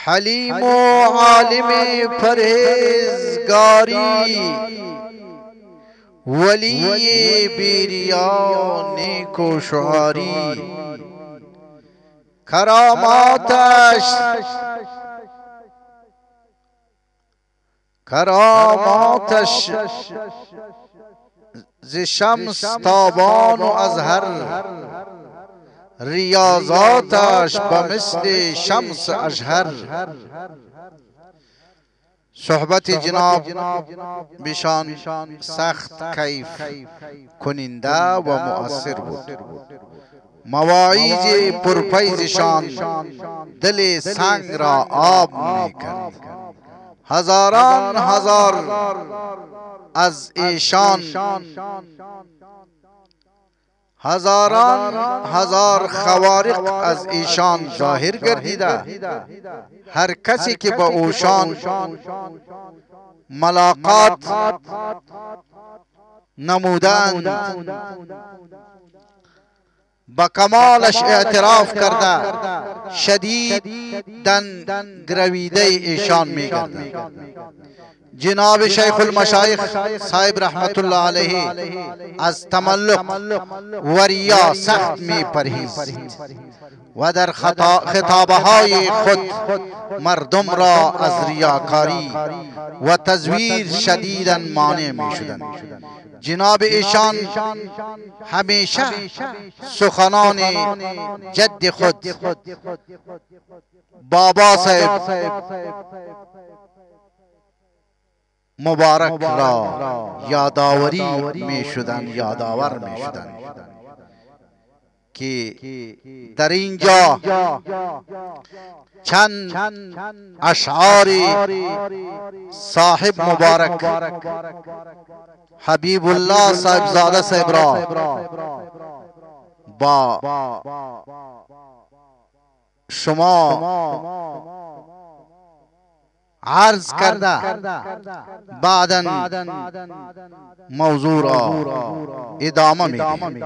حلیم و عالم پرهیزگاری، ولی بیریا نیک و شعاری. کراماتش ز شمس تابان و از هر ریاضاتش به مثل شمس اشهر. صحبت جناب بشان سخت کیف کننده و مؤثر بود. مواعظ پرفیضشان دل سنگ را آب می کرد. هزاران هزار از ایشان، هزاران هزار خوارق از ایشان ظاهر گردیده. هر کسی که با اوشان ملاقات نمودند با کمالش اعتراف کرده شدیداً گرویده ایشان می‌گردند. جناب شیخ المشایخ صاحب رحمت الله علیه از تملق و ریا سخت می پرهیزید و در خطابه‌های خود مردم را از ریاکاری و تزویر شدیداً مانع می شدند. جناب ایشان همیشه سخنان جد خود بابا صاحب مبارک را یادآوری می شدند، یادآور می شدند که در اینجا چند اشعار صاحب مبارک حبیب الله صاحبزاده صاحب را با شما عرض کرده بعداً موضوع را ادامه میدیم.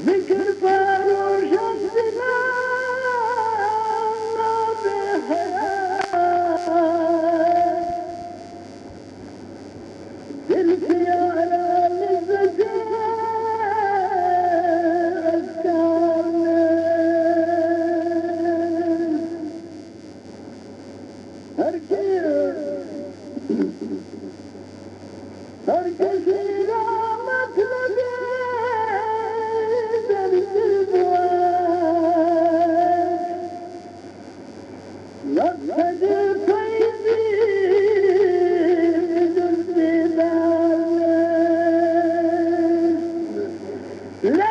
ذكر فاروش الزمان بحياة دل سيارة للزجاج أذكارنا هركي لا مطلبي درس الزواج مقصد فيزي درس لا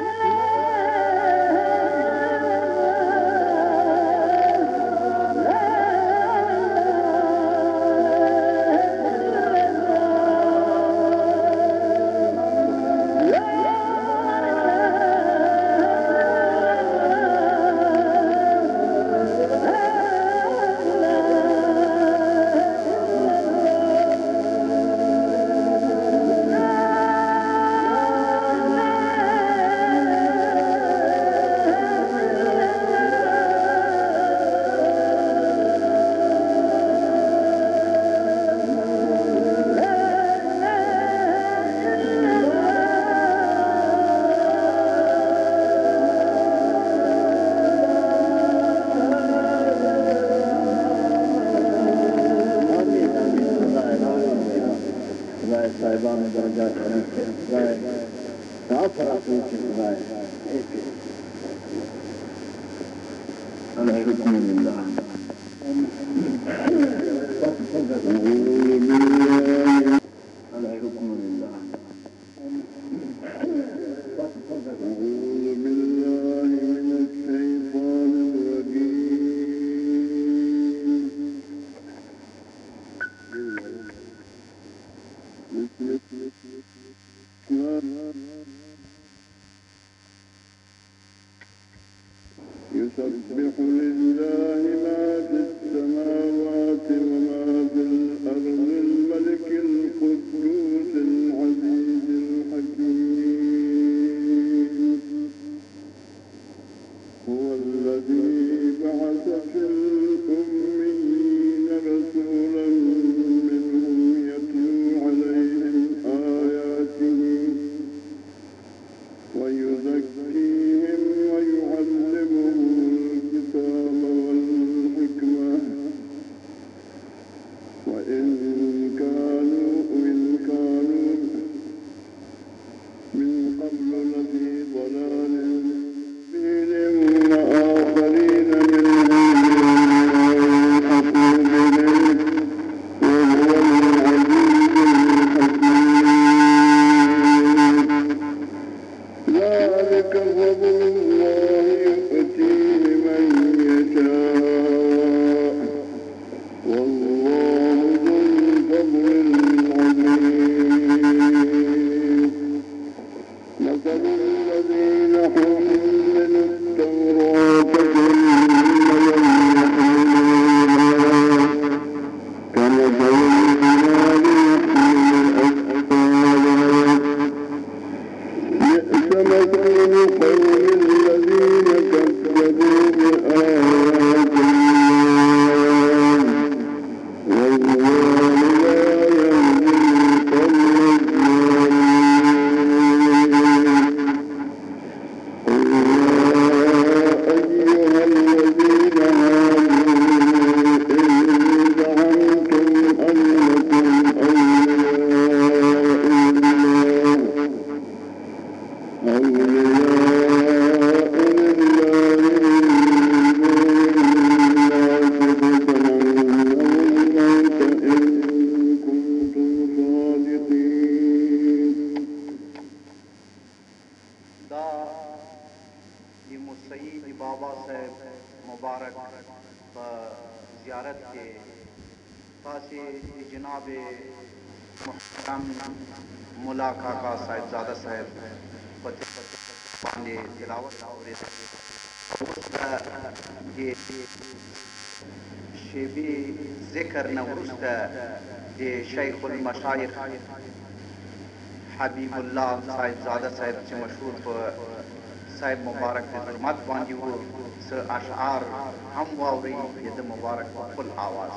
صاحبان درجات تعفر أخوك الحكم لله الحكم لله يسبح لله ما في السماوات وما في الأرض الملك القدوس العزيز الحكيم هو الذي بعث في الأميين رسولا منهم يتلو عليهم آياته ويزكيهم ويعلمهم الكتاب والحكمة وإن كانوا من قبل لفي ضلال مبين وآخرين منهم يلحقوا بهم وهو العزيز الحكيم ذلك فضل الله يؤتيه من يشاء والله ذو الفضل العظيم مثل الذين حملوا التوراة ثم لم يحملوها كمثل الحمار يحمل أثقالا بئس مثل القوم الذين كذبوا بآيات الله والله لا يهدي القوم الظالمين قل يا أيها الذين آمنوا إن زعمتم أنكم मोसही बाबा साहब मुबारक ज़ियारत के पासी जनाब मुहतरम मुला काका साहिबजादा साहब पांडे तिलावत ये शेबी जिक्र नवरुस्ता ये शेखुल मशाइख حبیبullah Sahibzada صاحب چې مشهور په صاحب مبارک د حرمت باندې وو څه اشعار هم واوري د مبارک په خپل آواز